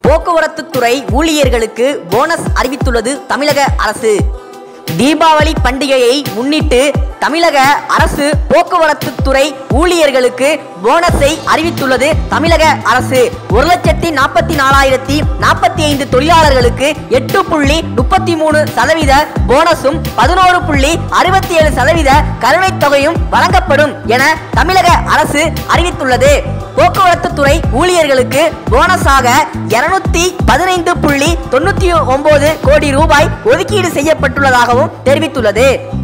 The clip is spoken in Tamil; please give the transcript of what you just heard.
போக்குவரத்து துறை ஊழியர்களுக்கு போனஸ் அறிவித்துள்ளது தமிழக அரசு. தீபாவளி பண்டிகையை முன்னிட்டு தமிழக அரசு போக்குவரத்து துறை ஊழியர்களுக்கு போனஸை அறிவித்துள்ளது தமிழக அரசு. 1,44,045 தொழிலாளர்களுக்கு 8.33% போனஸும் 11.67% கருணைத் தொகையும் வழங்கப்படும் என தமிழக அரசு அறிவித்துள்ளது. போக்குவரத்து துறை ஊழியர்களுக்கு போனஸாக 215.99 கோடி ரூபாய் ஒதுக்கீடு செய்யப்பட்டுள்ளதாகவும் தெரிவித்துள்ளது.